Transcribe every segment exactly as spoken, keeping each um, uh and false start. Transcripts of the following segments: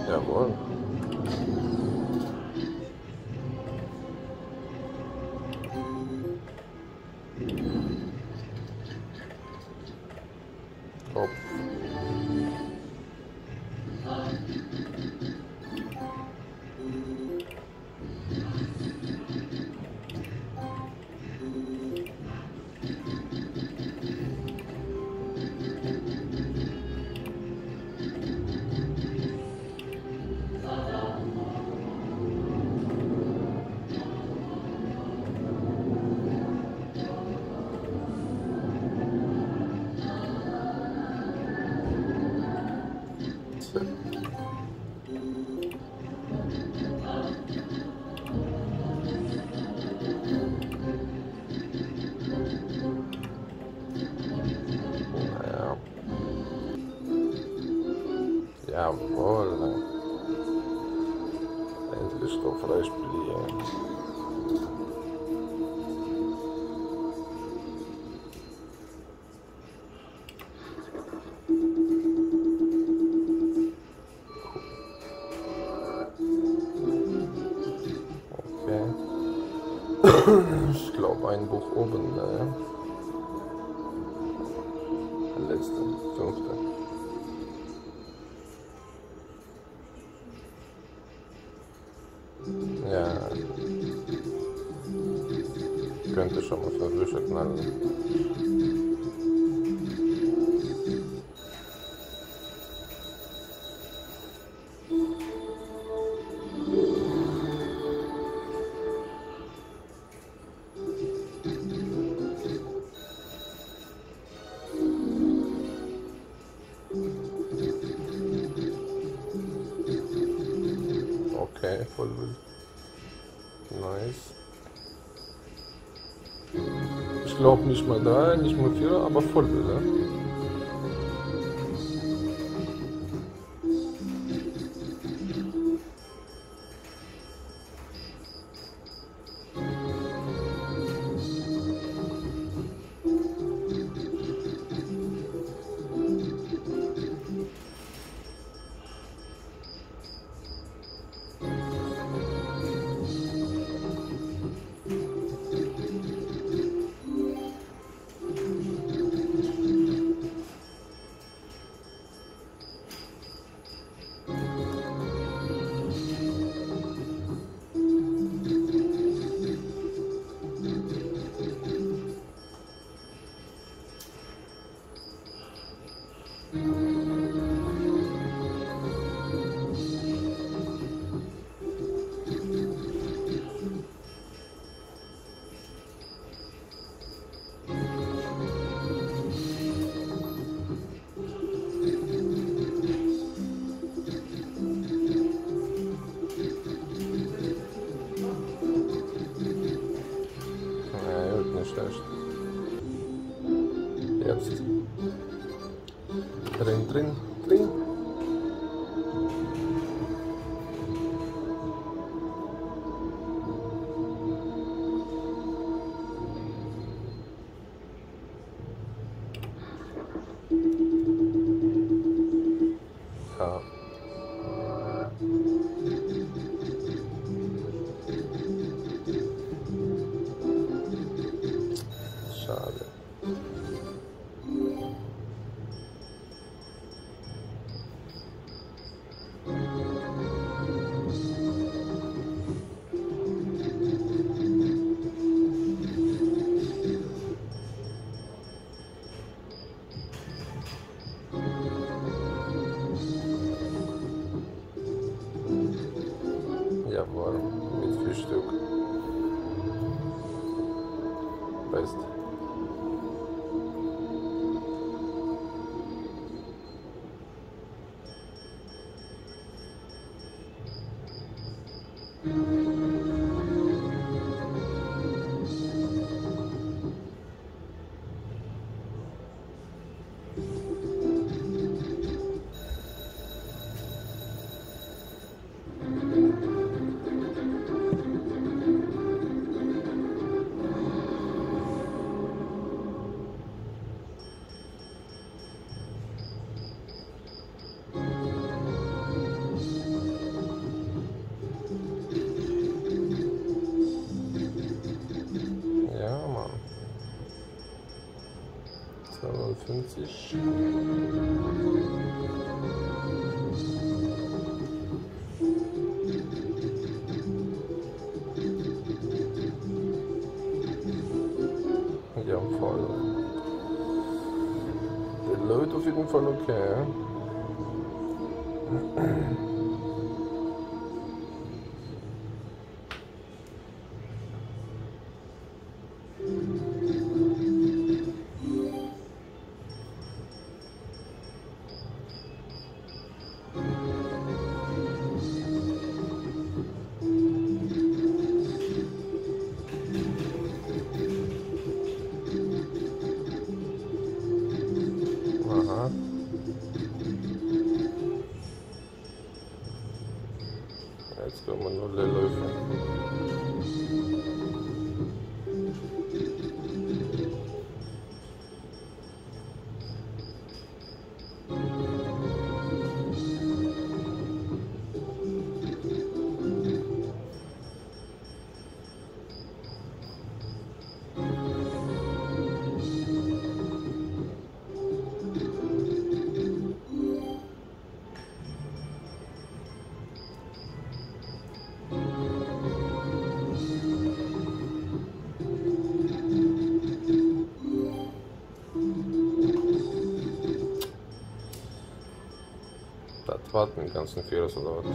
Jawohl. Top. Naja. Jawohl. Endlich stofffrei spielen. Okay. Ich glaube ein Buch oben, ne? Der letzte, fünfte. Ja. Könnte schon mal für Bücher knallen. Okay, voll wild. Nice. Ich glaube nicht mal drei, nicht mal vier, aber voll wild, ne? Schlecht. Jetzt. Drin, drin, drin. Ja. Schade. Jawohl, mit vier Stück. Best. wird auf jeden Fall okay. Aha. Jetzt können wir nur Leerläufe. Das war den ganzen Fehler oder was?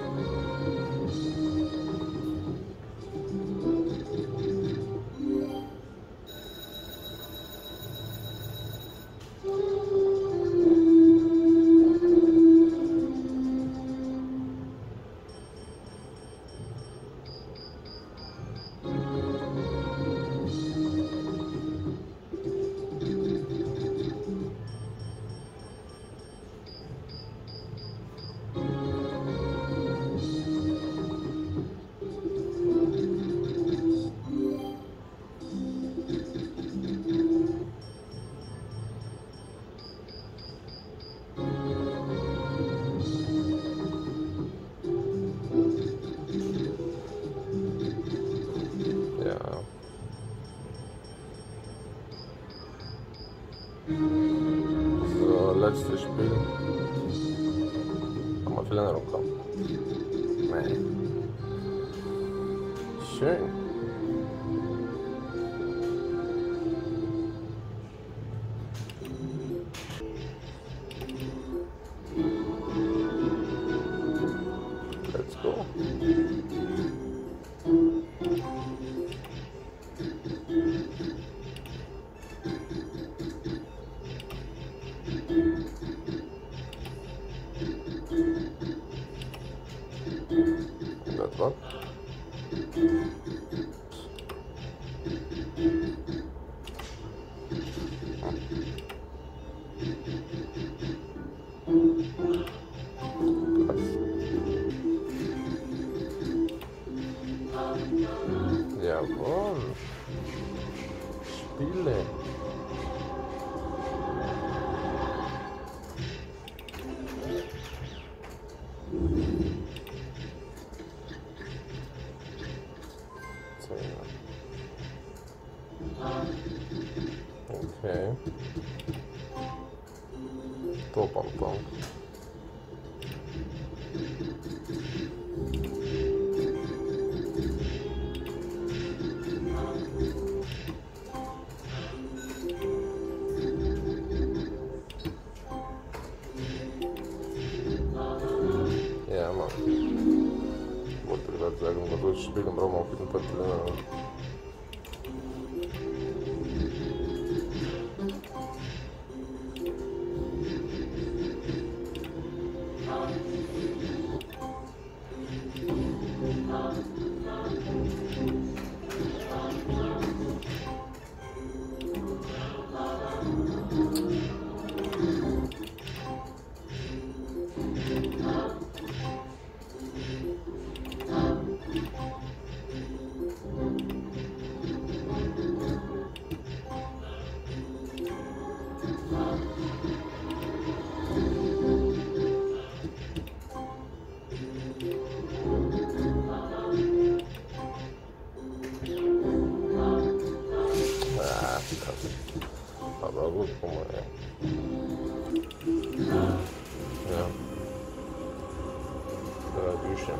So, letztes Spiel. Haben wir viel länger rumkommen. Nein. Schön. Let's go. Das war. Jawohl. Spiele. Okay. Top-Bonbon. Ja, Mann. Ich wollte gerade sagen, man soll spielen, brauchen wir auf jeden Fall lernen. Aber gut, guck mal, ey. Ja. Drei Bücher.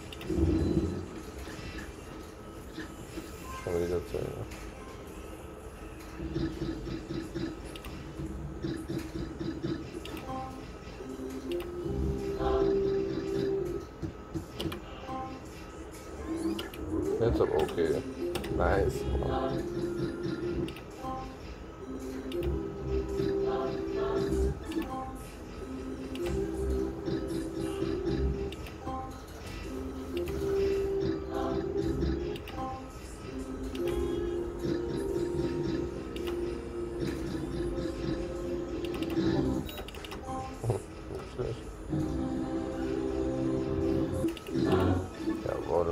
Schon wieder zu Ende. Jetzt aber okay. Nice. Mann. Jawohl.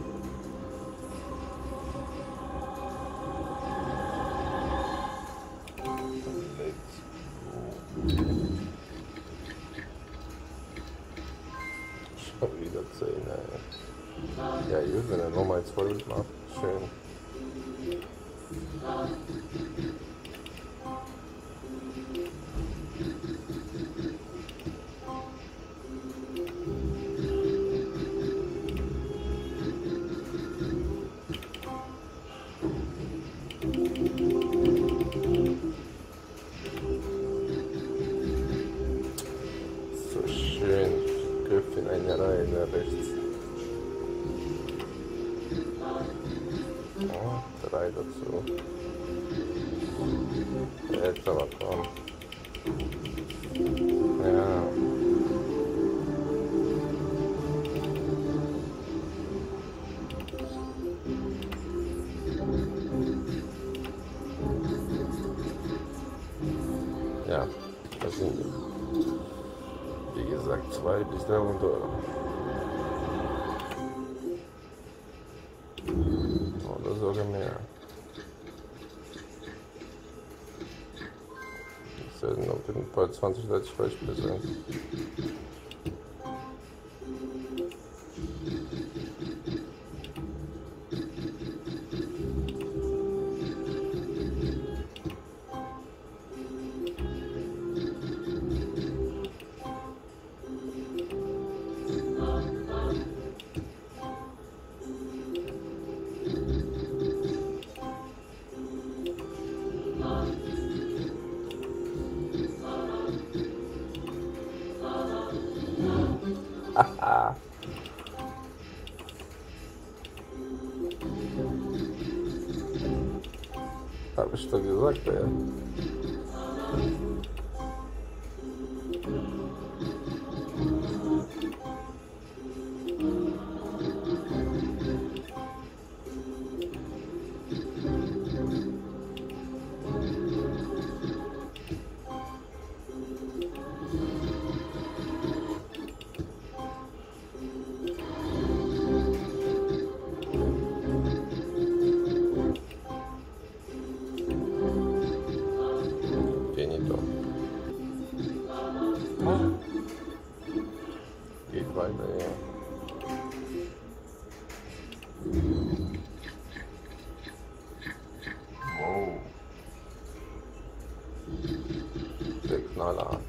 Schon wieder zehn, ey. Ja, gut, wenn er nochmal zwölf macht. Schön. So schön. Griff in eine Reihe nach rechts. Oh, drei dazu. Jetzt aber komm. Ja. Ja, das sind, wie gesagt, zwei bis dreihundert Euro. Oder sogar mehr. Das werden auf jeden Fall zwanzig, dreißig Beispiele sein. Haha. Hab ich doch gesagt, ey. Finito. Geht weiter, ja. Wow. Der Knaller.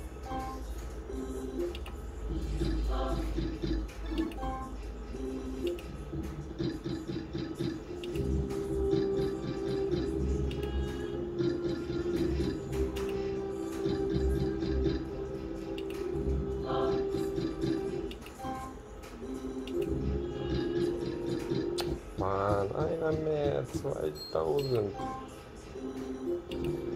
Mann, einer mehr, zweitausend.